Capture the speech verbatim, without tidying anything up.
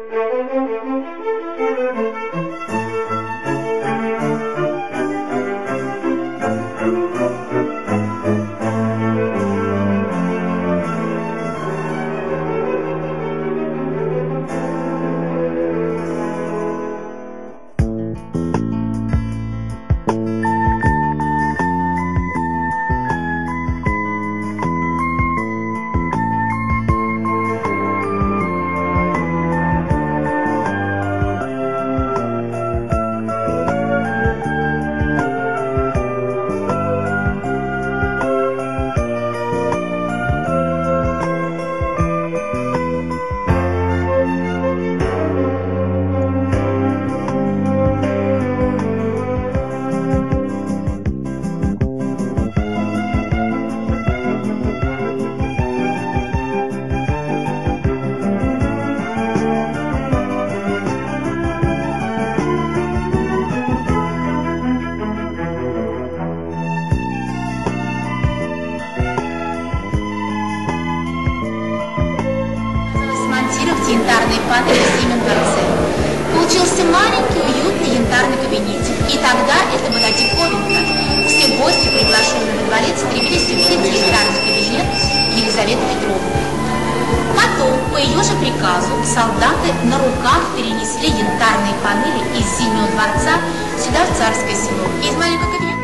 Янтарные панели в Зимнем дворце. Получился маленький, уютный янтарный кабинетик. И тогда это была диковинка. Все гости, приглашенные на дворец, стремились увидеть янтарный кабинет Елизаветы Петровны. Потом, по ее же приказу, солдаты на руках перенесли янтарные панели из Зимнего дворца сюда, в Царское село. Из маленького кабинета